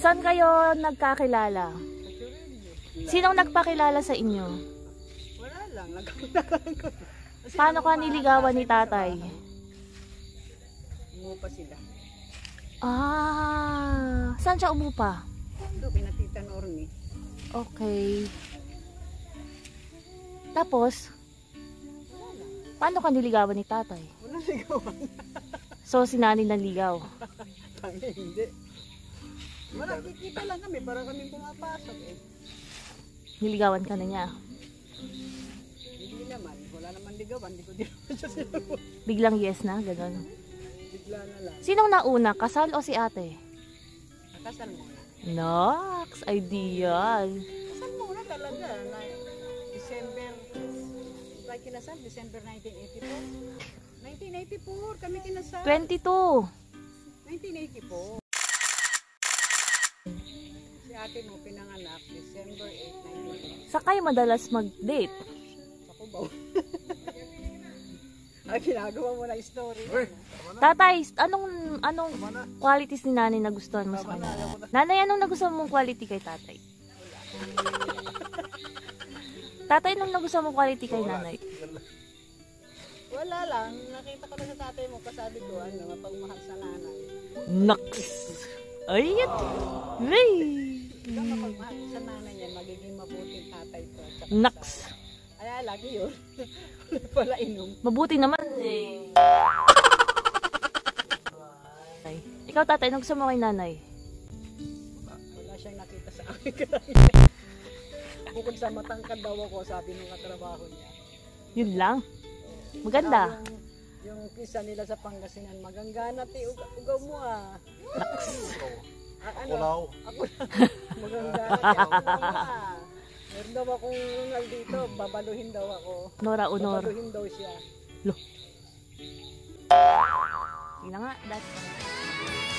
Saan kayo nagkakilala? Sinong nagpakilala sa inyo? Wala lang, nagkakatakan ko. Paano ka niligawan ni tatay? Umupa sila. Ah, saan siya umupa? Doon, pinatitan Orni. Okay. Tapos, paano ka niligawan ni tatay? Wala ligawan. So, si nanay naligaw. Tangi, hindi. Wala, kikita lang kami para kami pumapasok eh. Niligawan ka na niya. Hindi naman, wala naman ligawan, hindi ko din siya sinuwa. Biglang yes na, gano'n. Bigla na lang. Sinong nauna, kasal o si ate? Nakasal muna. Nox, ideal. Kasal muna talaga. Na, December, ba kinasal? December 1984? 1984 kami kinasal. 22. 1984. Si ate mo pinanganak December 8, 1984. Sa kayo madalas mag-date? Sa Cubao. Ginagawa mo na story. Tatay, anong qualities ni nanay nagustuhan mo sa kanya? Nanay, anong nagustuhan mong quality kay tatay? Tatay, anong nagustuhan mong quality kay nanay? Wala lang. Nakita ko na sa tatay mo kasabi ko, mapagmahal sa nanay. Nox! Ayat! Ay! Ikaw mapagmahal sa nanay niya, magiging mabuting tatay ko. Nox! Kaya lagi yun. Wala pala inom. Mabuti naman eh. Ikaw tatay, anong gusto mo kay nanay? Wala siyang nakita sa akin. Bukod sa matangkad daw ako, sabi nung katrabaho niya. Yun lang? Maganda? Yung kisa nila sa Pangasinan, maganggana ti, ugaw mo ah. Ano? Ako lang. Maganggana ti, ugaw mo ah. Meron daw akong nunal dito, babaluhin daw ako. Nora Honor. Babaluhin daw siya. Lo. Sige na nga, that's